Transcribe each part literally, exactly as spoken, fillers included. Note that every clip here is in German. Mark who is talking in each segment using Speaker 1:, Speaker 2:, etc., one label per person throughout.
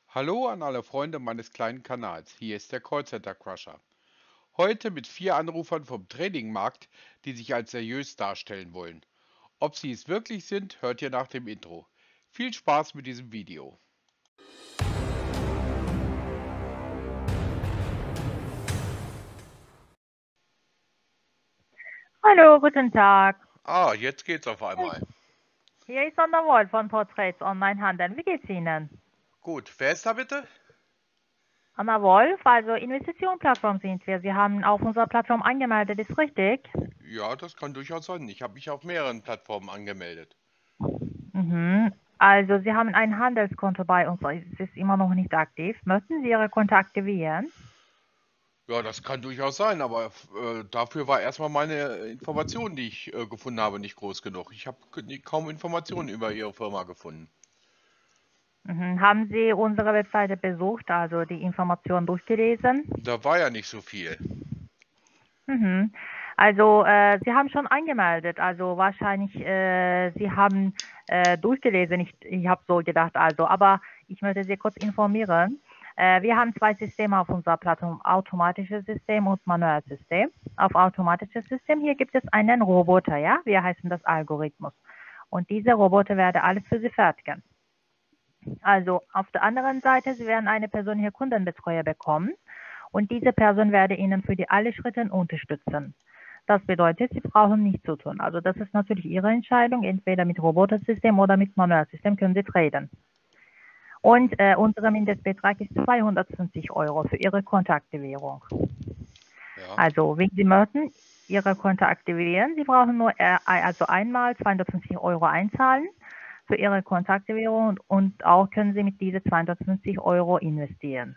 Speaker 1: Hallo an alle Freunde meines kleinen Kanals. Hier ist der Callcenter Crusher. Heute mit vier Anrufern vom Tradingmarkt, die sich als seriös darstellen wollen. Ob sie es wirklich sind, hört ihr nach dem Intro. Viel Spaß mit diesem Video.
Speaker 2: Hallo, guten Tag.
Speaker 1: Ah, jetzt geht's auf einmal.
Speaker 2: Hier ist Anna Wolf von Portraits Online Handeln. Wie geht's Ihnen?
Speaker 1: Gut, wer ist da bitte?
Speaker 2: Anna Wolf, also Investitionsplattform sind wir. Sie haben auf unserer Plattform angemeldet, ist richtig?
Speaker 1: Ja, das kann durchaus sein. Ich habe mich auf mehreren Plattformen angemeldet.
Speaker 2: Mhm. Also Sie haben ein Handelskonto bei uns. Es ist immer noch nicht aktiv. Möchten Sie Ihre Konto aktivieren?
Speaker 1: Ja, das kann durchaus sein, aber äh, dafür war erstmal meine Information, die ich äh, gefunden habe, nicht groß genug. Ich habe kaum Informationen über Ihre Firma gefunden.
Speaker 2: Mhm. Haben Sie unsere Webseite besucht, also die Informationen durchgelesen?
Speaker 1: Da war ja nicht so viel.
Speaker 2: Mhm. Also äh, Sie haben schon angemeldet, also wahrscheinlich äh, Sie haben äh, durchgelesen. Ich, ich habe so gedacht, also, aber ich möchte Sie kurz informieren. Äh, wir haben zwei Systeme auf unserer Plattform, automatisches System und manuelles System. Auf automatisches System hier gibt es einen Roboter, ja, wir heißen das Algorithmus. Und dieser Roboter werde alles für Sie fertigen. Also auf der anderen Seite, Sie werden eine persönliche Kundenbetreuer bekommen und diese Person werde Ihnen für die alle Schritte unterstützen. Das bedeutet, Sie brauchen nichts zu tun. Also das ist natürlich Ihre Entscheidung. Entweder mit Robotersystem oder mit Manualsystem können Sie traden. Und äh, unser Mindestbetrag ist zweihundertfünfzig Euro für Ihre Kontoaktivierung.
Speaker 1: Ja.
Speaker 2: Also wenn Sie möchten, Ihre Konto aktivieren, Sie brauchen nur äh, also einmal zweihundertfünfzig Euro einzahlen für Ihre Kontoaktivierung und auch können Sie mit diese zweihundertfünfzig Euro investieren.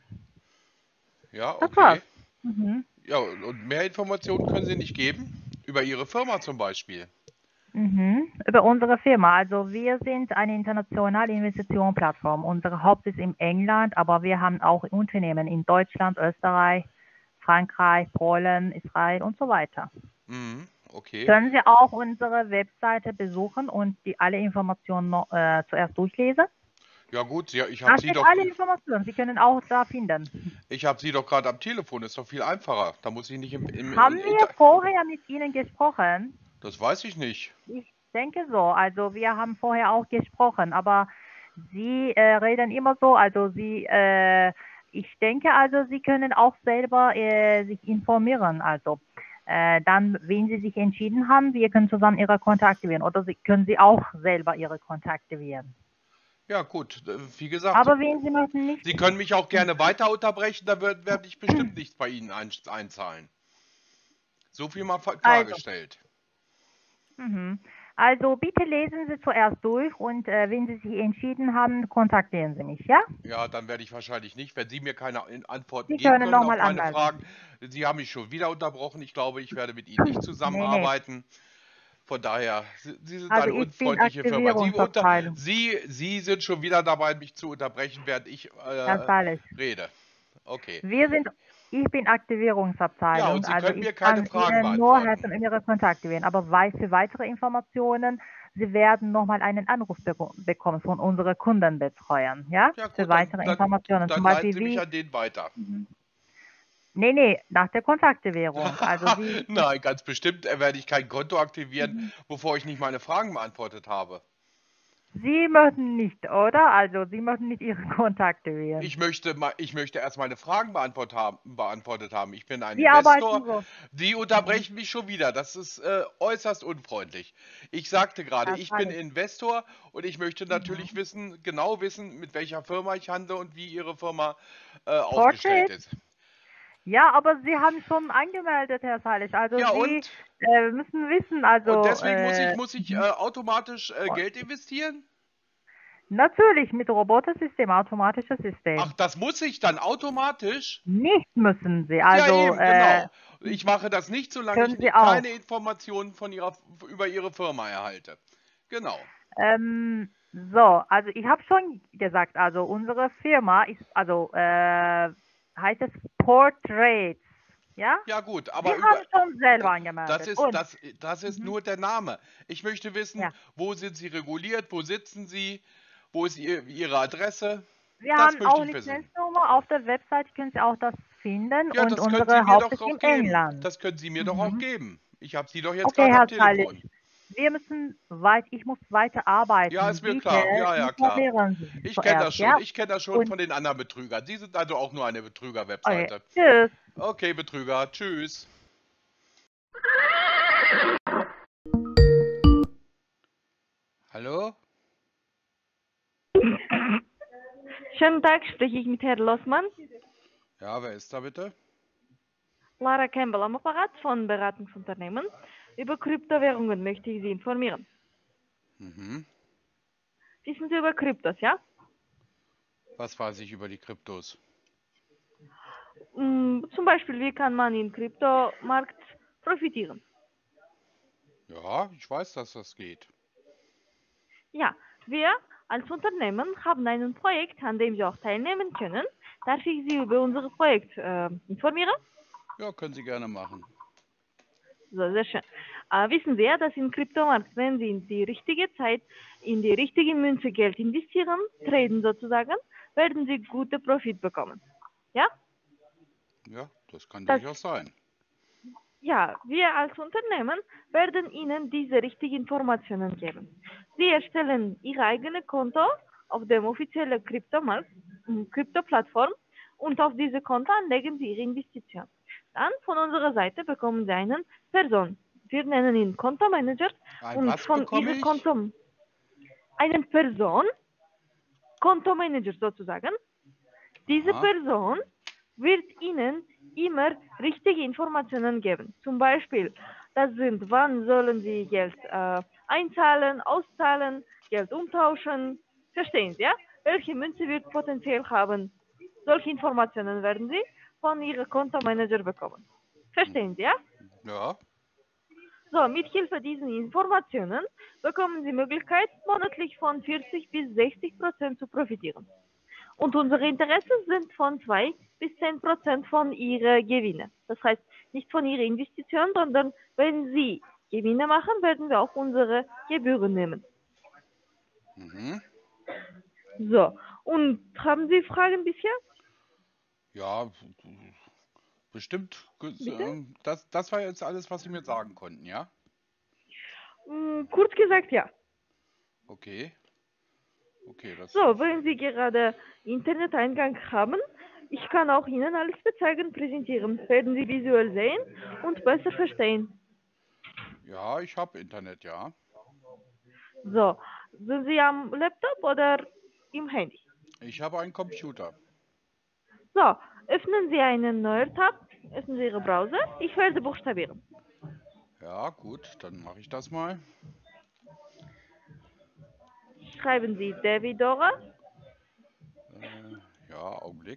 Speaker 1: Ja,
Speaker 2: Das war's.
Speaker 1: okay.
Speaker 2: Mhm.
Speaker 1: Ja, und mehr Informationen können Sie nicht geben? Über Ihre Firma zum Beispiel.
Speaker 2: Mhm. Über unsere Firma. Also wir sind eine internationale Investitionsplattform. Unser Hauptsitz in England, aber wir haben auch Unternehmen in Deutschland, Österreich, Frankreich, Polen, Israel und so weiter.
Speaker 1: Mhm, okay.
Speaker 2: Können Sie auch unsere Webseite besuchen und die alle Informationen noch, äh, zuerst durchlesen?
Speaker 1: Ja gut, ja, ich habe
Speaker 2: Da
Speaker 1: Sie
Speaker 2: steht
Speaker 1: doch,
Speaker 2: alle Informationen. Sie können auch da finden.
Speaker 1: ich habe Sie doch gerade am Telefon. Ist doch viel einfacher. Da muss ich nicht im, im,
Speaker 2: Haben
Speaker 1: im
Speaker 2: wir
Speaker 1: Inter.
Speaker 2: vorher mit Ihnen gesprochen?
Speaker 1: Das weiß ich nicht.
Speaker 2: Ich denke so. Also wir haben vorher auch gesprochen, aber Sie äh, reden immer so. Also Sie, äh, ich denke also, Sie können auch selber äh, sich informieren. Also äh, dann, wenn Sie sich entschieden haben, wir können zusammen Ihre Konto aktivieren oder Sie können Sie auch selber Ihre Konto aktivieren.
Speaker 1: Ja gut, äh, wie gesagt,
Speaker 2: Aber wenn Sie möchten nicht.
Speaker 1: Sie können mich auch gerne weiter unterbrechen, da wird- werde ich bestimmt nichts bei Ihnen ein, einzahlen. So viel mal fa-
Speaker 2: Also,
Speaker 1: klargestellt.
Speaker 2: mhm. Also bitte lesen Sie zuerst durch und äh, wenn Sie sich entschieden haben, kontaktieren Sie mich, ja?
Speaker 1: Ja, dann werde ich wahrscheinlich nicht, wenn Sie mir keine In- Antworten
Speaker 2: Sie
Speaker 1: geben
Speaker 2: können
Speaker 1: können auf
Speaker 2: nochmal
Speaker 1: meine
Speaker 2: anmelden.
Speaker 1: Fragen. Sie haben mich schon wieder unterbrochen. Ich glaube, ich werde mit Ihnen nicht
Speaker 2: Nee, nee.
Speaker 1: zusammenarbeiten. Von daher, Sie Sie sind
Speaker 2: Also
Speaker 1: eine
Speaker 2: ich bin
Speaker 1: unfreundliche Firma. Sie, unter,
Speaker 2: Aktivierungsabteilung.
Speaker 1: Sie, Sie sind schon wieder dabei, mich zu unterbrechen, während ich
Speaker 2: Herr
Speaker 1: äh,
Speaker 2: Salisch.
Speaker 1: rede. Okay.
Speaker 2: Wir sind, ich bin
Speaker 1: Ja,
Speaker 2: Aktivierungsabteilung.
Speaker 1: und Sie
Speaker 2: Also
Speaker 1: können
Speaker 2: ich
Speaker 1: mir keine
Speaker 2: kann
Speaker 1: Fragen
Speaker 2: Ihnen nur
Speaker 1: beantworten.
Speaker 2: helfen, um Ihre Kontakte aktivieren. Aber wei- für weitere Informationen, Sie werden nochmal einen Anruf beko bekommen von unseren Kundenbetreuern, ja?
Speaker 1: Ja,
Speaker 2: Für
Speaker 1: gut, dann,
Speaker 2: weitere
Speaker 1: dann,
Speaker 2: Informationen, zum
Speaker 1: dann leiten
Speaker 2: Beispiel
Speaker 1: Sie mich
Speaker 2: wie,
Speaker 1: an den weiter.
Speaker 2: mhm. Nee, nee, nach der Kontaktivierung. Also Sie,
Speaker 1: Nein, ganz bestimmt äh, werde ich kein Konto aktivieren,
Speaker 2: mhm.
Speaker 1: bevor ich nicht meine Fragen beantwortet habe.
Speaker 2: Sie möchten nicht, oder? Also Sie möchten nicht Ihre Kontakte wählen.
Speaker 1: Ich möchte, ma- ich möchte erst meine Fragen beantwortet haben, beantwortet haben. Ich bin ein
Speaker 2: Wir arbeiten
Speaker 1: Investor.
Speaker 2: so.
Speaker 1: Sie
Speaker 2: Mhm.
Speaker 1: unterbrechen mich schon wieder. Das ist äh, äußerst unfreundlich. Ich sagte gerade,
Speaker 2: Das
Speaker 1: ich bin
Speaker 2: alles.
Speaker 1: Investor und ich möchte natürlich
Speaker 2: Mhm.
Speaker 1: wissen, genau wissen, mit welcher Firma ich handle und wie Ihre Firma äh, aufgestellt
Speaker 2: Portrait?
Speaker 1: ist.
Speaker 2: Ja, aber Sie haben schon angemeldet, Herr Salisch. Also
Speaker 1: Ja,
Speaker 2: Sie
Speaker 1: und?
Speaker 2: äh, müssen wissen,
Speaker 1: Und
Speaker 2: also
Speaker 1: deswegen muss ich,
Speaker 2: äh,
Speaker 1: muss ich äh,
Speaker 2: mhm.
Speaker 1: automatisch äh,
Speaker 2: Und
Speaker 1: Geld investieren?
Speaker 2: natürlich mit Robotersystem, automatisches
Speaker 1: Ach,
Speaker 2: System.
Speaker 1: das muss ich dann automatisch?
Speaker 2: Nicht müssen Sie.
Speaker 1: Ja,
Speaker 2: Also
Speaker 1: eben,
Speaker 2: äh,
Speaker 1: genau. Ich mache das nicht, solange ich
Speaker 2: können Sie
Speaker 1: ni-
Speaker 2: auch.
Speaker 1: keine Informationen von ihrer, über Ihre Firma erhalte. Genau.
Speaker 2: Ähm, so, also ich habe schon gesagt, also unsere Firma ist, also äh, heißt es Portraits, ja?
Speaker 1: Ja, gut,
Speaker 2: Sie
Speaker 1: aber über
Speaker 2: haben schon
Speaker 1: da-
Speaker 2: selber
Speaker 1: das
Speaker 2: angemeldet.
Speaker 1: ist
Speaker 2: Und,
Speaker 1: das, das ist
Speaker 2: mhm,
Speaker 1: nur der Name. Ich möchte wissen,
Speaker 2: ja,
Speaker 1: wo sind Sie reguliert, wo sitzen Sie, wo ist Ihr, Ihre Adresse?
Speaker 2: Wir
Speaker 1: Das
Speaker 2: haben
Speaker 1: möchte
Speaker 2: auch
Speaker 1: ich wissen.
Speaker 2: Lizenznummer. Auf der Website können Sie auch das finden
Speaker 1: Ja,
Speaker 2: und
Speaker 1: das können Sie
Speaker 2: unsere
Speaker 1: mir doch
Speaker 2: Hauptsitz
Speaker 1: auch
Speaker 2: in
Speaker 1: geben.
Speaker 2: England.
Speaker 1: Das können Sie mir doch auch
Speaker 2: Mhm.
Speaker 1: geben. Ich habe Sie doch jetzt
Speaker 2: Okay,
Speaker 1: gerade am
Speaker 2: Herr Zeilich,
Speaker 1: Telefon.
Speaker 2: wir müssen weit, ich muss weiter
Speaker 1: Ja,
Speaker 2: arbeiten.
Speaker 1: ist mir
Speaker 2: Bitte
Speaker 1: klar. Ja, ja, klar.
Speaker 2: informieren Sie sich
Speaker 1: Ich kenne das
Speaker 2: zuerst,
Speaker 1: schon.
Speaker 2: ja?
Speaker 1: Ich kenne das schon
Speaker 2: Und
Speaker 1: von den anderen Betrügern. Sie sind also auch nur eine
Speaker 2: okay,
Speaker 1: Betrüger-Webseite.
Speaker 2: tschüss.
Speaker 1: Okay, Betrüger. Tschüss. Hallo?
Speaker 3: Schönen Tag, spreche ich mit Herrn Lossmann.
Speaker 1: Ja, wer ist da bitte?
Speaker 3: Lara Campbell am Apparat von Beratungsunternehmen. Über Kryptowährungen möchte ich Sie informieren.
Speaker 1: Mhm.
Speaker 3: Wissen Sie über Kryptos, ja?
Speaker 1: Was weiß ich über die Kryptos?
Speaker 3: Mm, Zum Beispiel, wie kann man im Kryptomarkt profitieren?
Speaker 1: Ja, ich weiß, dass das geht.
Speaker 3: Ja, wir als Unternehmen haben ein Projekt, an dem Sie auch teilnehmen können. Darf ich Sie über unser Projekt äh, informieren?
Speaker 1: Ja, können Sie gerne machen.
Speaker 3: So, sehr schön. Äh, wissen Sie ja, dass im Kryptomarkt, wenn Sie in die richtige Zeit in die richtige Münze Geld investieren, traden sozusagen, werden Sie gute Profit bekommen. Ja?
Speaker 1: Ja, das kann
Speaker 3: Das,
Speaker 1: durchaus sein.
Speaker 3: ja, wir als Unternehmen werden Ihnen diese richtigen Informationen geben. Sie erstellen Ihr eigenes Konto auf dem offiziellen Kryptomarkt, ähm, Kryptoplattform und auf diese Konto anlegen Sie Ihre Investition. Dann von unserer Seite bekommen Sie einen Person. Wir nennen ihn Kontomanager
Speaker 1: Ein
Speaker 3: und
Speaker 1: was
Speaker 3: von
Speaker 1: bekomme
Speaker 3: Ihrem
Speaker 1: ich?
Speaker 3: Konto einen Person, Kontomanager sozusagen. Diese
Speaker 1: Aha.
Speaker 3: Person wird Ihnen immer richtige Informationen geben. Zum Beispiel, das sind, wann sollen Sie Geld äh, einzahlen, auszahlen, Geld umtauschen. Verstehen Sie, ja? Welche Münze wird potenziell haben? Solche Informationen werden Sie von Ihrem Kontomanager bekommen. Verstehen Sie, ja?
Speaker 1: Ja.
Speaker 3: So, mit Hilfe dieser Informationen bekommen Sie Möglichkeit, monatlich von vierzig bis sechzig Prozent zu profitieren. Und unsere Interessen sind von zwei bis zehn Prozent von Ihren Gewinnen. Das heißt, nicht von Ihrer Investition, sondern wenn Sie Gewinne machen, werden wir auch unsere Gebühren nehmen.
Speaker 1: Mhm.
Speaker 3: So, und haben Sie Fragen bisher?
Speaker 1: Ja, bestimmt.
Speaker 3: Bitte?
Speaker 1: ähm, Das, das war jetzt alles, was Sie mir sagen konnten, ja?
Speaker 3: Hm, kurz gesagt, ja.
Speaker 1: Okay. Okay, das.
Speaker 3: So, wenn Sie gerade Interneteingang haben, ich kann auch Ihnen alles bezeigen, präsentieren. Werden Sie visuell sehen und besser verstehen.
Speaker 1: Ja, ich habe Internet, ja.
Speaker 3: So, sind Sie am Laptop oder im Handy?
Speaker 1: Ich habe einen Computer.
Speaker 3: So, öffnen Sie einen neuen Tab, öffnen Sie Ihren Browser. Ich werde buchstabieren.
Speaker 1: Ja, gut, dann mache ich das mal.
Speaker 3: Schreiben Sie Davidora,
Speaker 1: Äh, ja, Augenblick.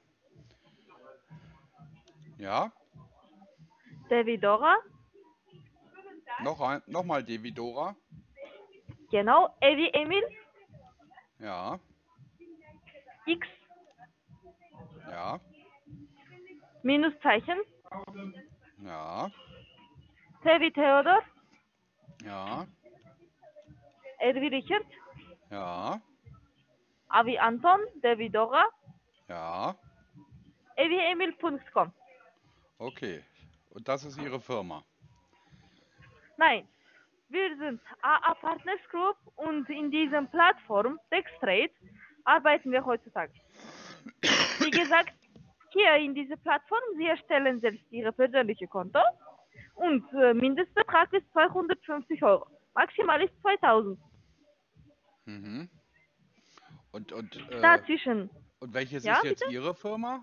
Speaker 1: Ja,
Speaker 3: Davidora,
Speaker 1: noch ein, nochmal Devidora.
Speaker 3: genau, E wie Emil,
Speaker 1: Ja,
Speaker 3: X,
Speaker 1: ja,
Speaker 3: Minuszeichen,
Speaker 1: ja,
Speaker 3: T wie Theodor,
Speaker 1: ja,
Speaker 3: R wie Richard,
Speaker 1: ja,
Speaker 3: A wie Anton, Davidora,
Speaker 1: ja.
Speaker 3: E wie Emil Punkt com.
Speaker 1: Okay. Und das ist Ihre Firma.
Speaker 3: Nein, wir sind A A Partners Group und in dieser Plattform Dextrade arbeiten wir heutzutage. Wie gesagt, hier in dieser Plattform, Sie erstellen selbst Ihr persönliches Konto und äh, Mindestbetrag ist zweihundertfünfzig Euro. Maximal ist zweitausend.
Speaker 1: Mhm. Und, und, äh,
Speaker 3: Dazwischen,
Speaker 1: und welches
Speaker 3: ja
Speaker 1: ist jetzt
Speaker 3: bitte?
Speaker 1: Ihre Firma?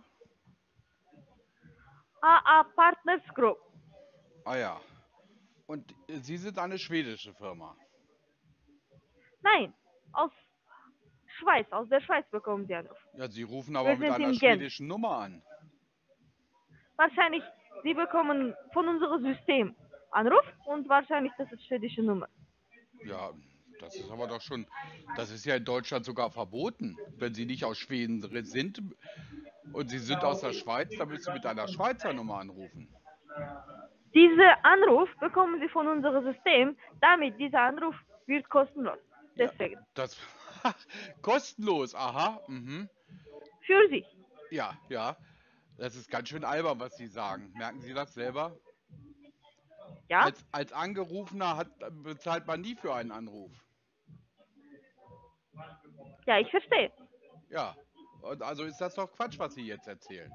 Speaker 3: A A Partners Group.
Speaker 1: Ah ja. Und äh, Sie sind eine schwedische Firma.
Speaker 3: Nein, aus Schweiz, aus der Schweiz bekommen Sie Anruf.
Speaker 1: Ja, Sie rufen aber
Speaker 3: Wir
Speaker 1: mit
Speaker 3: sind
Speaker 1: einer
Speaker 3: in Genf.
Speaker 1: schwedischen Nummer an.
Speaker 3: Wahrscheinlich, Sie bekommen von unserem System Anruf und wahrscheinlich das ist schwedische Nummer.
Speaker 1: Ja, das ist aber doch schon, das ist ja in Deutschland sogar verboten. Wenn Sie nicht aus Schweden drin sind und Sie sind aus der Schweiz, dann müssen Sie mit einer Schweizer Nummer anrufen.
Speaker 3: Dieser Anruf bekommen Sie von unserem System, damit dieser Anruf wird kostenlos.
Speaker 1: Ja,
Speaker 3: Deswegen.
Speaker 1: das kostenlos, aha. Mhm.
Speaker 3: für Sie.
Speaker 1: Ja, ja. Das ist ganz schön albern, was Sie sagen. Merken Sie das selber?
Speaker 3: Ja?
Speaker 1: Als, als Angerufener hat, bezahlt man nie für einen Anruf.
Speaker 3: Ja, ich verstehe.
Speaker 1: Ja. Und also ist das doch Quatsch, was Sie jetzt erzählen.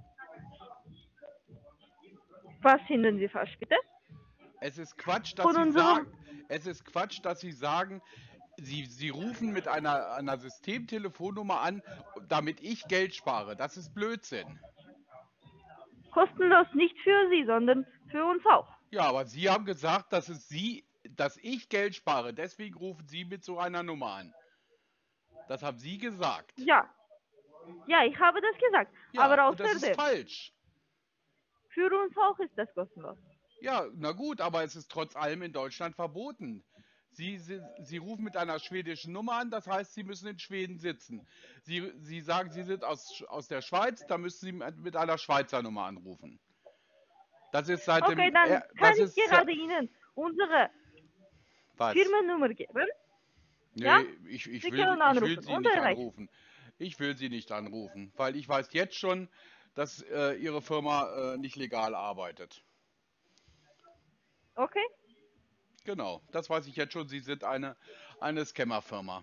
Speaker 3: Was finden Sie falsch, bitte?
Speaker 1: Es ist Quatsch, dass
Speaker 3: Von
Speaker 1: Sie
Speaker 3: unserem...
Speaker 1: sagen, es ist Quatsch, dass Sie sagen, Sie, Sie rufen mit einer, einer Systemtelefonnummer an, damit ich Geld spare. Das ist Blödsinn.
Speaker 3: Kostenlos nicht für Sie, sondern für uns auch.
Speaker 1: Ja, aber Sie haben gesagt, dass es Sie, dass ich Geld spare. Deswegen rufen Sie mit so einer Nummer an. Das haben Sie gesagt.
Speaker 3: Ja. Ja, ich habe das gesagt.
Speaker 1: Ja,
Speaker 3: Aber
Speaker 1: und das ist
Speaker 3: außerdem,
Speaker 1: falsch.
Speaker 3: für uns auch ist das kostenlos.
Speaker 1: Ja, na gut, aber es ist trotz allem in Deutschland verboten. Sie, Sie, Sie rufen mit einer schwedischen Nummer an, das heißt, Sie müssen in Schweden sitzen. Sie, Sie sagen, Sie sind aus, aus der Schweiz, da müssen Sie mit einer Schweizer Nummer anrufen. Das ist seit
Speaker 3: Okay,
Speaker 1: dem,
Speaker 3: dann
Speaker 1: er-
Speaker 3: kann
Speaker 1: das
Speaker 3: ich
Speaker 1: ist, äh,
Speaker 3: gerade Ihnen unsere
Speaker 1: was?
Speaker 3: Firmennummer geben. Ja?
Speaker 1: Nee, ich, ich
Speaker 3: Sie
Speaker 1: will,
Speaker 3: können
Speaker 1: ich will
Speaker 3: anrufen
Speaker 1: Sie
Speaker 3: und
Speaker 1: nicht
Speaker 3: erreichen.
Speaker 1: anrufen. Ich will Sie nicht anrufen, weil ich weiß jetzt schon, dass äh, Ihre Firma äh, nicht legal arbeitet.
Speaker 3: Okay?
Speaker 1: Genau, das weiß ich jetzt schon. Sie sind eine, eine Scammer-Firma.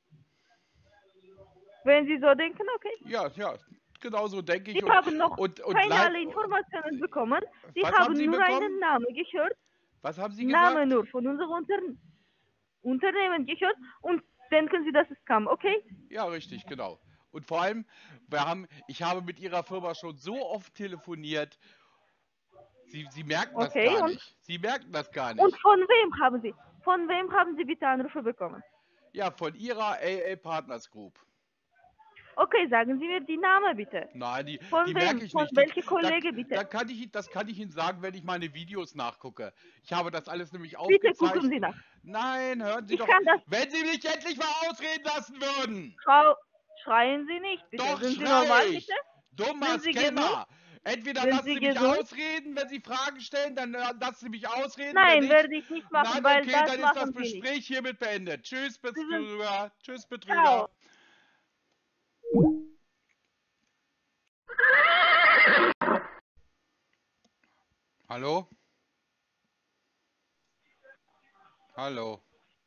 Speaker 3: Wenn Sie so denken, okay.
Speaker 1: Ja, ja, genau so denke
Speaker 3: Sie
Speaker 1: ich. Und,
Speaker 3: haben noch
Speaker 1: und, und
Speaker 3: keine
Speaker 1: leid,
Speaker 3: alle Informationen bekommen. Sie
Speaker 1: was haben
Speaker 3: haben
Speaker 1: Sie
Speaker 3: nur einen
Speaker 1: bekommen?
Speaker 3: Namen gehört.
Speaker 1: Was haben Sie
Speaker 3: Name
Speaker 1: gesagt?
Speaker 3: nur von unserem Unter Unternehmen gehört und denken Sie, dass es kam, okay?
Speaker 1: Ja, richtig, genau. Und vor allem, wir haben, ich habe mit Ihrer Firma schon so oft telefoniert. Sie, Sie merken das
Speaker 3: Okay,
Speaker 1: gar
Speaker 3: und,
Speaker 1: nicht. Sie merken das gar
Speaker 3: und
Speaker 1: nicht.
Speaker 3: von wem haben Sie? Von wem haben Sie bitte Anrufe bekommen?
Speaker 1: Ja, von Ihrer A A Partners Group.
Speaker 3: Okay, sagen Sie mir die Namen bitte.
Speaker 1: Nein, die,
Speaker 3: Von
Speaker 1: die merke
Speaker 3: wem?
Speaker 1: ich
Speaker 3: Von
Speaker 1: nicht. Die,
Speaker 3: welchem
Speaker 1: da,
Speaker 3: Kollege bitte?
Speaker 1: da kann ich, das kann ich Ihnen sagen, wenn ich meine Videos nachgucke. Ich habe das alles nämlich
Speaker 3: Bitte gucken Sie
Speaker 1: aufgezeichnet.
Speaker 3: nach.
Speaker 1: Nein, hören Sie
Speaker 3: Ich
Speaker 1: doch,
Speaker 3: kann das.
Speaker 1: wenn Sie mich endlich mal ausreden lassen würden.
Speaker 3: Schau, schreien Sie nicht, bitte.
Speaker 1: Doch
Speaker 3: Sind Sie normal,
Speaker 1: schrei
Speaker 3: bitte?
Speaker 1: ich. Dummer
Speaker 3: Sind Sie gesund?
Speaker 1: Scammer. Entweder
Speaker 3: Sind
Speaker 1: lassen
Speaker 3: Sie
Speaker 1: Sie mich
Speaker 3: gesund?
Speaker 1: ausreden, wenn Sie Fragen stellen, dann äh, lassen Sie mich ausreden, wenn
Speaker 3: Nein,
Speaker 1: nicht.
Speaker 3: werde ich nicht machen,
Speaker 1: Nein,
Speaker 3: weil
Speaker 1: okay,
Speaker 3: das
Speaker 1: dann ist das
Speaker 3: machen Sie nicht.
Speaker 1: Gespräch hiermit beendet. Tschüss,
Speaker 3: Sie sind.
Speaker 1: Betrüger. Tschüss, Betrüger.
Speaker 3: Ciao.
Speaker 1: Hallo? Hallo?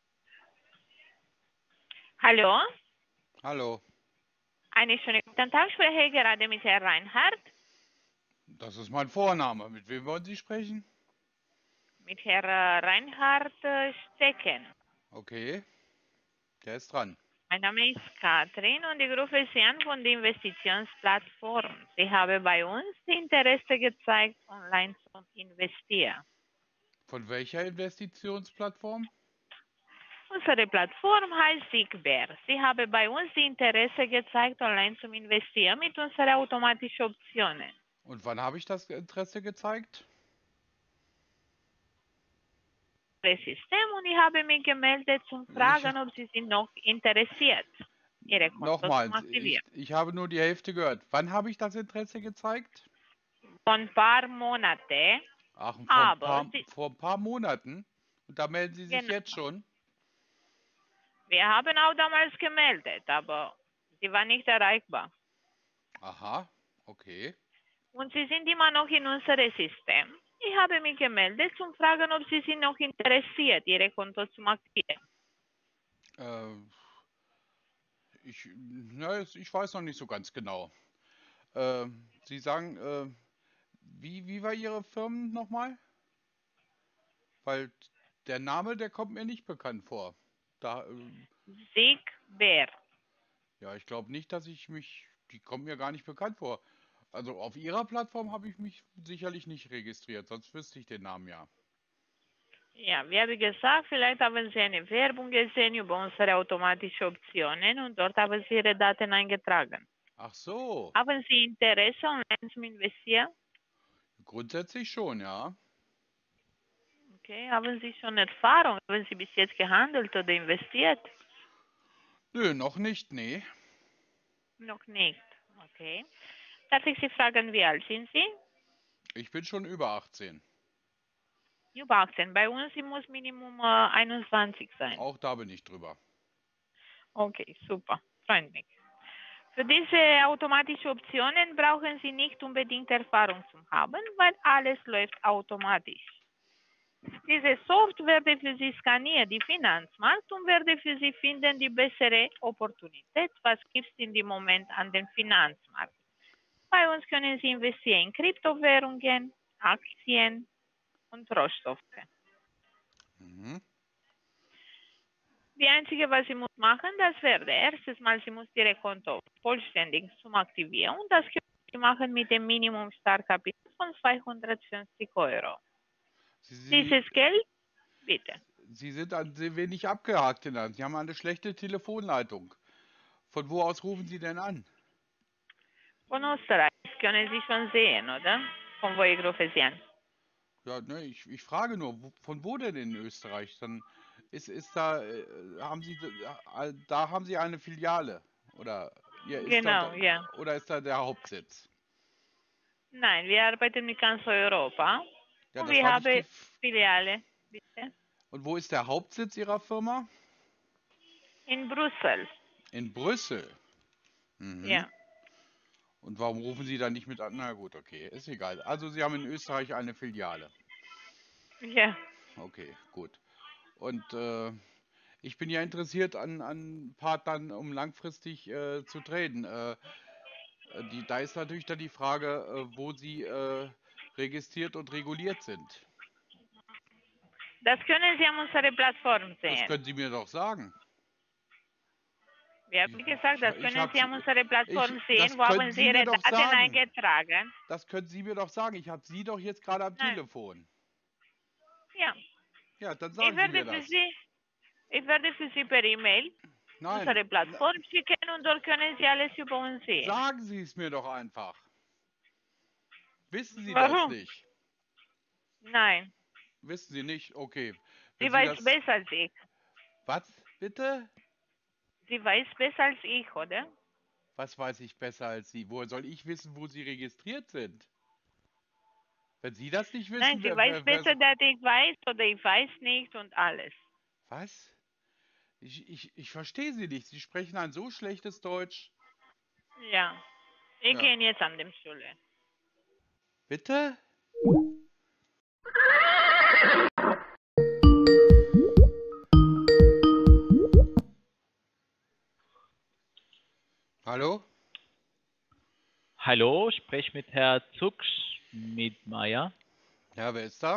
Speaker 4: Hallo,
Speaker 1: Hallo?
Speaker 4: einen schönen guten Tag. Ich spreche gerade mit Herrn Reinhardt.
Speaker 1: Das ist mein Vorname. Mit wem wollen Sie sprechen?
Speaker 4: Mit Herrn äh, Reinhard äh, Stecken.
Speaker 1: Okay, der ist dran.
Speaker 4: Mein Name ist Katrin und ich rufe Sie an von der Investitionsplattform. Sie haben bei uns Interesse gezeigt, online zu investieren.
Speaker 1: Von welcher Investitionsplattform?
Speaker 4: Unsere Plattform heißt Sigbär. Sie haben bei uns Interesse gezeigt, online zu investieren mit unseren automatischen Optionen.
Speaker 1: Und wann habe ich das Interesse gezeigt?
Speaker 4: Das System und ich habe mich gemeldet zum
Speaker 1: Ich,
Speaker 4: Fragen, ob Sie sind noch interessiert, Ihre Konto zu
Speaker 1: nochmal, ich,
Speaker 4: aktivieren.
Speaker 1: ich habe nur die Hälfte gehört. Wann habe ich das Interesse gezeigt?
Speaker 4: Vor ein paar Monate,
Speaker 1: Ach, vor ein
Speaker 4: aber
Speaker 1: paar,
Speaker 4: Sie,
Speaker 1: vor ein paar Monaten. Und da melden Sie sich
Speaker 4: genau,
Speaker 1: jetzt schon?
Speaker 4: wir haben auch damals gemeldet, aber Sie waren nicht erreichbar.
Speaker 1: Aha, okay.
Speaker 4: Und Sie sind immer noch in unserem System. Ich habe mich gemeldet zum Fragen, ob Sie sind noch interessiert, Ihre Konto zu aktivieren.
Speaker 1: Äh, ich, na, jetzt- ich weiß noch nicht so ganz genau. Äh, Sie sagen, äh, wie, wie war Ihre Firma nochmal? Weil der Name, der kommt mir nicht bekannt vor. Da, äh,
Speaker 4: Sigbär.
Speaker 1: ja, ich glaube nicht, dass ich mich, die kommen mir gar nicht bekannt vor. Also auf Ihrer Plattform habe ich mich sicherlich nicht registriert, sonst wüsste ich den Namen ja.
Speaker 4: Ja, wie habe ich gesagt, vielleicht haben Sie eine Werbung gesehen über unsere automatischen Optionen und dort haben Sie Ihre Daten eingetragen.
Speaker 1: Ach so,
Speaker 4: Haben Sie Interesse, online zu investieren?
Speaker 1: grundsätzlich schon, ja.
Speaker 4: Okay, haben Sie schon Erfahrung? Haben Sie bis jetzt gehandelt oder investiert?
Speaker 1: Nö, noch nicht, nee.
Speaker 4: Noch nicht. Okay. Darf ich Sie fragen, wie alt sind Sie?
Speaker 1: Ich bin schon über achtzehn.
Speaker 4: Über achtzehn. Bei uns muss Minimum äh, einundzwanzig sein.
Speaker 1: Auch da bin ich drüber.
Speaker 4: Okay, super. Freut mich. Für diese automatischen Optionen brauchen Sie nicht unbedingt Erfahrung zu haben, weil alles läuft automatisch. Diese Software wird für Sie skaniert die Finanzmarkt und werde für Sie finden die bessere Opportunität, was gibt es in dem Moment an den Finanzmarkt. Bei uns können Sie investieren in Kryptowährungen, Aktien und Rohstoffe.
Speaker 1: Mhm.
Speaker 4: Die einzige, was Sie muss machen, das wäre erstes Mal, Sie muss Ihre Konto vollständig zum Aktivieren und das können Sie machen mit dem Minimum Startkapital von zweihundertfünfzig Euro.
Speaker 1: Sie, Sie,
Speaker 4: Dieses Geld, bitte.
Speaker 1: Sie sind ein sehr wenig abgehakt in der Hand. Sie haben eine schlechte Telefonleitung. Von wo aus rufen Sie denn an?
Speaker 4: Von Österreich können Sie schon sehen, oder? Von wo ich rufe Sie an.
Speaker 1: Ja, ne, ich, ich frage nur, wo, von wo denn in Österreich? Dann ist, ist da, äh, haben Sie, da, da haben Sie eine Filiale oder ja, ist da,
Speaker 4: Genau, ja.
Speaker 1: oder ist da der Hauptsitz?
Speaker 4: Nein, wir arbeiten mit ganz Europa
Speaker 1: Ja,
Speaker 4: und
Speaker 1: das
Speaker 4: wir
Speaker 1: habe ich
Speaker 4: haben
Speaker 1: gef
Speaker 4: Filiale, bitte,
Speaker 1: Und wo ist der Hauptsitz Ihrer Firma?
Speaker 4: in Brüssel.
Speaker 1: In Brüssel. Mhm.
Speaker 4: Ja,
Speaker 1: Und warum rufen Sie da nicht mit an? Na gut, okay, ist egal. Also Sie haben in Österreich eine Filiale.
Speaker 4: ja.
Speaker 1: Okay, gut. Und äh, ich bin ja interessiert an, an Partnern, um langfristig äh, zu traden. Äh, äh, die, da ist natürlich dann die Frage, äh, wo sie äh, registriert und reguliert sind.
Speaker 4: Das können Sie an unserer Plattform
Speaker 1: Das
Speaker 4: sehen.
Speaker 1: können Sie mir doch sagen.
Speaker 4: Wir
Speaker 1: Ich,
Speaker 4: haben gesagt,
Speaker 1: ich,
Speaker 4: das
Speaker 1: ich
Speaker 4: können
Speaker 1: habe
Speaker 4: Sie an
Speaker 1: sie,
Speaker 4: unserer
Speaker 1: ich,
Speaker 4: Plattform sehen.
Speaker 1: das
Speaker 4: Wo
Speaker 1: können
Speaker 4: haben Sie
Speaker 1: Sie mir
Speaker 4: Ihre
Speaker 1: doch
Speaker 4: Daten
Speaker 1: sagen.
Speaker 4: eingetragen?
Speaker 1: Das können Sie mir doch sagen. Ich habe Sie doch jetzt gerade am
Speaker 4: Nein.
Speaker 1: Telefon.
Speaker 4: Ja.
Speaker 1: Ja, dann
Speaker 4: Ich
Speaker 1: sagen Sie mir
Speaker 4: werde für
Speaker 1: das.
Speaker 4: Sie, ich werde für Sie per E-Mail
Speaker 1: Nein,
Speaker 4: unsere Plattform schicken und dort können Sie alles über uns sehen.
Speaker 1: sagen Sie es mir doch einfach. Wissen Sie das
Speaker 4: Warum?
Speaker 1: nicht?
Speaker 4: Nein.
Speaker 1: Wissen Sie nicht? Okay. Wenn
Speaker 4: Sie
Speaker 1: Sie
Speaker 4: weiß
Speaker 1: das...
Speaker 4: besser als ich.
Speaker 1: Was, bitte?
Speaker 4: Sie weiß besser als ich, oder?
Speaker 1: Was weiß ich besser als Sie? Woher soll ich wissen, wo Sie registriert sind? Wenn Sie das nicht
Speaker 4: Nein,
Speaker 1: wissen,
Speaker 4: sie
Speaker 1: wer,
Speaker 4: weiß
Speaker 1: wer, wer
Speaker 4: besser, dass ich weiß oder ich weiß nicht und alles.
Speaker 1: was? Ich, ich, ich verstehe Sie nicht. Sie sprechen ein so schlechtes Deutsch.
Speaker 4: Ja. Ich
Speaker 1: Ja.
Speaker 4: gehe jetzt an die Schule.
Speaker 1: Bitte? Hallo?
Speaker 5: Hallo, sprech mit Herr Zucksch mit Meier.
Speaker 1: Ja, wer ist da?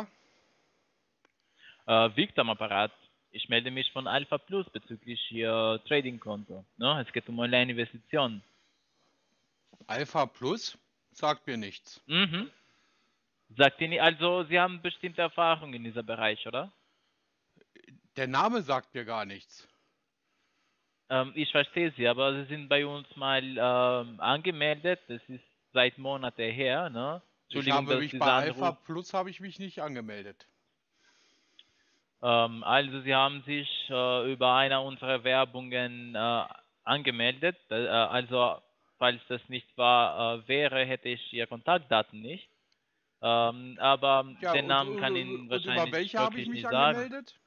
Speaker 5: Äh, Victor am Apparat. Ich melde mich von Alpha Plus bezüglich Ihr Trading-Konto. Ne? Es geht um Online-Investitionen.
Speaker 1: Alpha Plus? Sagt mir nichts.
Speaker 5: Mhm. Sagt Ihnen, also Sie haben bestimmte Erfahrungen in diesem Bereich, oder?
Speaker 1: Der Name sagt mir gar nichts.
Speaker 5: Ähm, ich verstehe Sie, aber Sie sind bei uns mal ähm, angemeldet. Das ist seit Monaten her. Ne?
Speaker 1: Ich
Speaker 5: Entschuldigung,
Speaker 1: habe
Speaker 5: dass
Speaker 1: mich bei
Speaker 5: dieser
Speaker 1: Alpha
Speaker 5: Anruf.
Speaker 1: Plus habe ich mich nicht angemeldet.
Speaker 5: Ähm, also Sie haben sich äh, über eine unserer Werbungen äh, angemeldet. Äh, also falls das nicht wahr äh, wäre, hätte ich Ihre Kontaktdaten nicht. Ähm, aber
Speaker 1: Ja,
Speaker 5: den
Speaker 1: und,
Speaker 5: Namen kann
Speaker 1: und,
Speaker 5: Ihnen
Speaker 1: und über
Speaker 5: wahrscheinlich
Speaker 1: welche habe ich
Speaker 5: wirklich
Speaker 1: mich
Speaker 5: nicht sagen.
Speaker 1: angemeldet?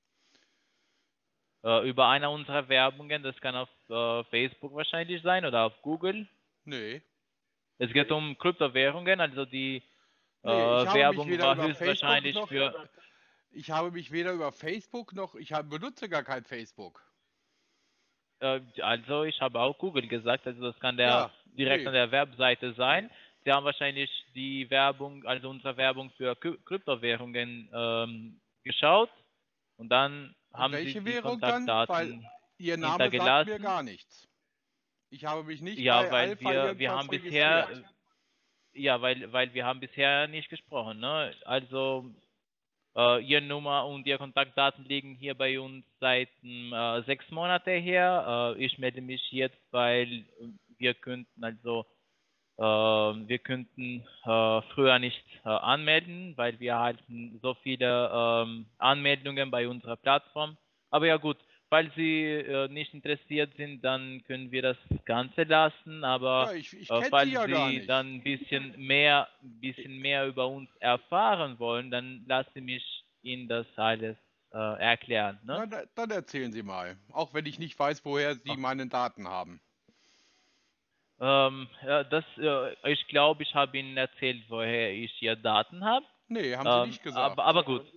Speaker 5: Äh, über eine unserer Werbungen, das kann auf äh, Facebook wahrscheinlich sein oder auf Google.
Speaker 1: Nee.
Speaker 5: Es geht um Kryptowährungen, also die äh,
Speaker 1: Nee, ich habe mich
Speaker 5: Werbung
Speaker 1: weder
Speaker 5: war
Speaker 1: über Facebook
Speaker 5: höchstwahrscheinlich
Speaker 1: noch,
Speaker 5: für.
Speaker 1: ich habe mich weder über Facebook noch, ich habe, benutze gar kein Facebook.
Speaker 5: Äh, also ich habe auch Google gesagt, also das kann der
Speaker 1: Ja,
Speaker 5: direkt
Speaker 1: nee.
Speaker 5: an der Webseite sein. Sie haben wahrscheinlich die Werbung, also unsere Werbung für Kry- Kryptowährungen ähm, geschaut und dann
Speaker 1: Und
Speaker 5: haben Sie
Speaker 1: welche
Speaker 5: die
Speaker 1: Währung dann? Weil
Speaker 5: Kontaktdaten
Speaker 1: Ihr Name sagt mir
Speaker 5: hintergelassen.
Speaker 1: gar nichts. Ich habe mich nicht
Speaker 5: Ja,
Speaker 1: bei
Speaker 5: weil
Speaker 1: Alpha
Speaker 5: wir wir
Speaker 1: irgendwas
Speaker 5: haben bisher
Speaker 1: registriert.
Speaker 5: ja, weil weil wir haben bisher nicht gesprochen, ne? Also äh, Ihre Nummer und Ihre Kontaktdaten liegen hier bei uns seit ähm, äh, sechs Monate her. Äh, ich melde mich jetzt, weil wir könnten also äh, wir könnten äh, früher nicht äh, anmelden, weil wir erhalten so viele ähm, Anmeldungen bei unserer Plattform. Aber ja gut, falls Sie äh, nicht interessiert sind, dann können wir das Ganze lassen. Aber
Speaker 1: Ja, ich, ich
Speaker 5: äh,
Speaker 1: kenne Sie
Speaker 5: falls
Speaker 1: ja gar
Speaker 5: Sie
Speaker 1: nicht.
Speaker 5: dann ein bisschen mehr, bisschen mehr über uns erfahren wollen, dann lassen Sie mich Ihnen das alles äh, erklären. Ne?
Speaker 1: Na, da, dann erzählen Sie mal. Auch wenn ich nicht weiß, woher Sie
Speaker 5: Oh,
Speaker 1: meine Daten haben.
Speaker 5: Ähm, ja, das, äh, ich glaube, ich habe Ihnen erzählt, woher ich hier Daten habe.
Speaker 1: Nee, haben Sie
Speaker 5: Ähm,
Speaker 1: nicht gesagt.
Speaker 5: aber, aber gut.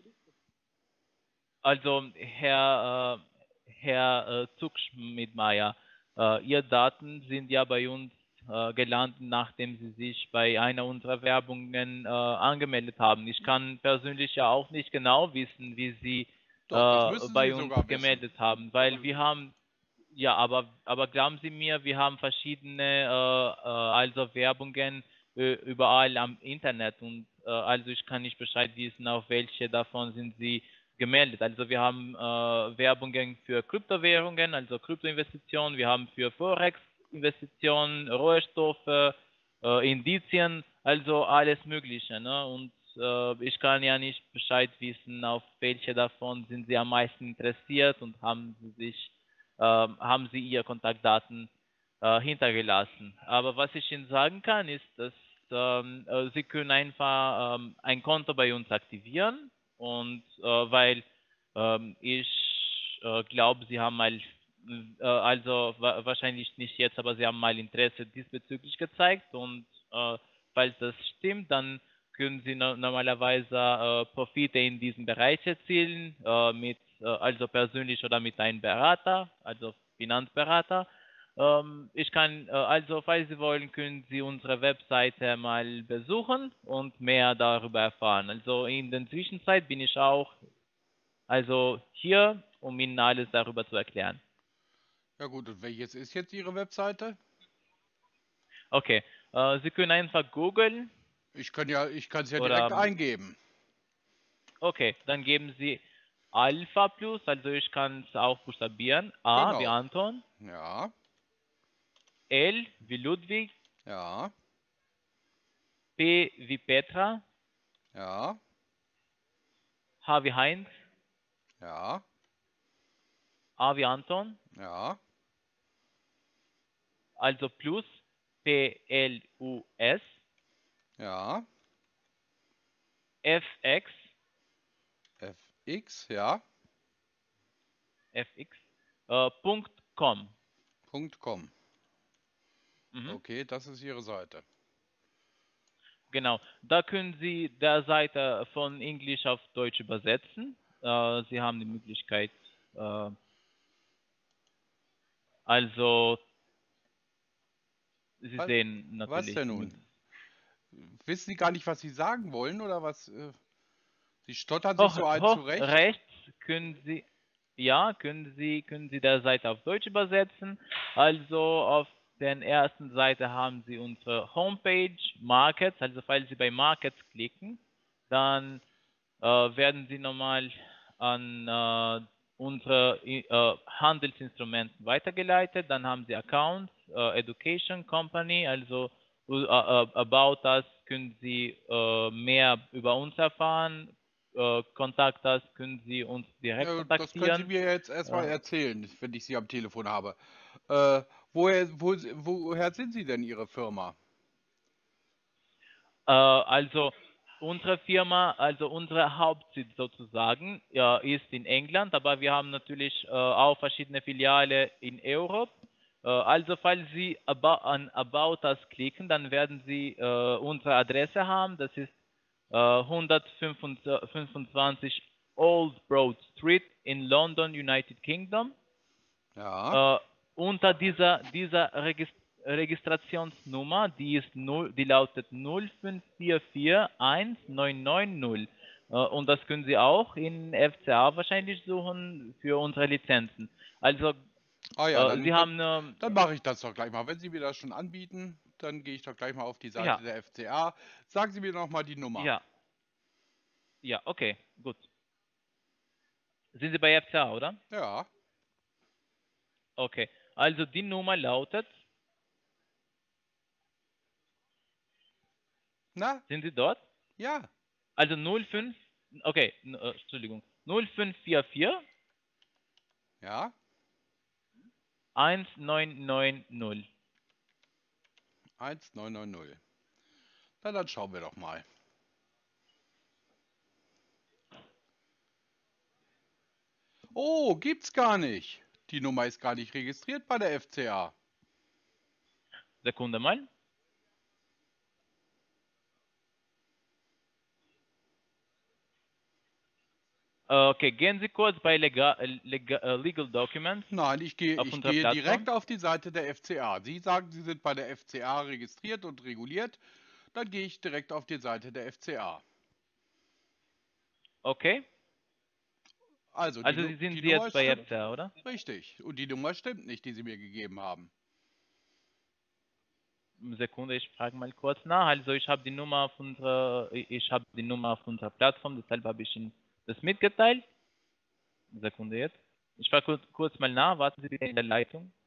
Speaker 5: Also, Herr, äh, Herr äh, Zuckschmidmeier, äh, Ihre Daten sind ja bei uns äh, gelandet, nachdem Sie sich bei einer unserer Werbungen äh, angemeldet haben. Ich kann persönlich ja auch nicht genau wissen, wie Sie
Speaker 1: Doch, das
Speaker 5: äh,
Speaker 1: müssen Sie
Speaker 5: bei uns
Speaker 1: sogar wissen.
Speaker 5: gemeldet haben, weil wir haben, ja, aber, aber glauben Sie mir, wir haben verschiedene, äh, äh, also Werbungen äh, überall am Internet und äh, also ich kann nicht Bescheid wissen, auf welche davon sind Sie gemeldet. Also wir haben äh, Werbungen für Kryptowährungen, also Kryptoinvestitionen, wir haben für Forex-Investitionen, Rohstoffe, äh, Indizien, also alles Mögliche. Ne? Und äh, ich kann ja nicht Bescheid wissen, auf welche davon sind Sie am meisten interessiert und haben Sie sich, äh, haben Sie Ihre Kontaktdaten äh, hintergelassen. Aber was ich Ihnen sagen kann, ist, dass ähm, äh, Sie können einfach ähm, ein Konto bei uns aktivieren und äh, weil ähm, ich äh, glaube, Sie haben mal, äh, also wa wahrscheinlich nicht jetzt, aber Sie haben mal Interesse diesbezüglich gezeigt und äh, falls das stimmt, dann können Sie no normalerweise äh, Profite in diesem Bereich erzielen, äh, mit, äh, also persönlich oder mit einem Berater, also Finanzberater. Ähm, ich kann, äh, also falls Sie wollen, können Sie unsere Webseite mal besuchen und mehr darüber erfahren. Also in der Zwischenzeit bin ich auch also hier, um Ihnen alles darüber zu erklären.
Speaker 1: Ja gut, und welches ist jetzt Ihre Webseite?
Speaker 5: Okay, äh, Sie können einfach googeln
Speaker 1: Ich kann ja, ich kann es ja direkt
Speaker 5: oder,
Speaker 1: eingeben.
Speaker 5: okay, dann geben Sie Alpha Plus, also ich kann es auch buchstabieren. A wie
Speaker 1: Genau.
Speaker 5: Anton,
Speaker 1: Ja,
Speaker 5: L wie Ludwig,
Speaker 1: ja,
Speaker 5: P wie Petra,
Speaker 1: ja,
Speaker 5: H wie Heinz,
Speaker 1: ja,
Speaker 5: A wie Anton,
Speaker 1: ja,
Speaker 5: also Plus, P L U S,
Speaker 1: ja,
Speaker 5: F X,
Speaker 1: F X, ja,
Speaker 5: F X, äh, Punkt .com.
Speaker 1: Punkt .com.
Speaker 5: Mhm.
Speaker 1: Okay, das ist Ihre Seite.
Speaker 5: Genau, da können Sie der Seite von Englisch auf Deutsch übersetzen. Äh, Sie haben die Möglichkeit, äh, also Sie
Speaker 1: Was,
Speaker 5: sehen
Speaker 1: was
Speaker 5: natürlich
Speaker 1: denn
Speaker 5: die
Speaker 1: nun?
Speaker 5: Möglichkeit.
Speaker 1: Wissen Sie gar nicht, was Sie sagen wollen oder was? Äh, Sie stottern sich
Speaker 5: Hoch,
Speaker 1: so ein
Speaker 5: hoch
Speaker 1: zurecht?
Speaker 5: rechts können Sie, ja, können Sie, können Sie der Seite auf Deutsch übersetzen. Also auf der ersten Seite haben Sie unsere Homepage, Markets. Also falls Sie bei Markets klicken, dann äh, werden Sie normal an äh, unsere äh, Handelsinstrumenten weitergeleitet. Dann haben Sie Accounts, äh, Education Company, also äh, äh, About Us können Sie äh, mehr über uns erfahren. Äh, Kontakt Us können Sie uns direkt
Speaker 1: Ja, das können Sie
Speaker 5: kontaktieren.
Speaker 1: mir jetzt erstmal
Speaker 5: Äh,
Speaker 1: erzählen, wenn ich Sie am Telefon habe. Äh, woher, wo, woher sind Sie denn, Ihre Firma?
Speaker 5: Äh, also unsere Firma, also unsere Hauptsitz sozusagen, ja, ist in England, aber wir haben natürlich äh, auch verschiedene Filiale in Europa. Äh, also falls Sie about, an About Us klicken, dann werden Sie äh, unsere Adresse haben. Das ist äh, hundertfünfundzwanzig Old Broad Street in London, United Kingdom.
Speaker 1: Ja,
Speaker 5: Äh, unter dieser, dieser Regist Registrationsnummer, die ist null, die lautet null fünf vier vier eins neun neun null. Äh, und das können Sie auch in F C A wahrscheinlich suchen für unsere Lizenzen. Also
Speaker 1: ah ja,
Speaker 5: äh,
Speaker 1: dann,
Speaker 5: Sie
Speaker 1: dann,
Speaker 5: haben eine,
Speaker 1: dann mache ich das doch gleich mal. Wenn Sie mir das schon anbieten, dann gehe ich doch gleich mal auf die Seite
Speaker 5: ja,
Speaker 1: der F C A. Sagen Sie mir noch mal die Nummer.
Speaker 5: ja, ja, okay, gut. Sind Sie bei F C A, oder?
Speaker 1: Ja,
Speaker 5: Okay, also die Nummer lautet,
Speaker 1: na,
Speaker 5: sind Sie dort?
Speaker 1: ja,
Speaker 5: Also null fünf, okay, n- äh, Entschuldigung, null fünf vier vier
Speaker 1: ja,
Speaker 5: eins neun neun null.
Speaker 1: eins neun neun null. Na, dann schauen wir doch mal. Oh, gibt's gar nicht. Die Nummer ist gar nicht registriert bei der F C A.
Speaker 5: Sekunde mal. Äh, Okay, gehen Sie kurz bei Legal, Legal, Legal Documents
Speaker 1: Nein, ich gehe,
Speaker 5: auf
Speaker 1: ich
Speaker 5: unserer
Speaker 1: gehe
Speaker 5: Plattform.
Speaker 1: direkt auf die Seite der F C A. Sie sagen, Sie sind bei der F C A registriert und reguliert. Dann gehe ich direkt auf die Seite der F C A.
Speaker 5: Okay,
Speaker 1: Also, die,
Speaker 5: also
Speaker 1: Nu-
Speaker 5: Sie sind
Speaker 1: die
Speaker 5: Sie
Speaker 1: Nummer
Speaker 5: jetzt bei
Speaker 1: stimmt.
Speaker 5: F C A, oder?
Speaker 1: Richtig. Und die Nummer stimmt nicht, die Sie mir gegeben haben.
Speaker 5: Sekunde, ich frage mal kurz nach. Also ich habe die Nummer auf unserer, ich habe die Nummer auf unserer Plattform, deshalb habe ich Ihnen das mitgeteilt. Sekunde jetzt. Ich frage kurz, kurz mal nach, warten Sie bitte in der Leitung.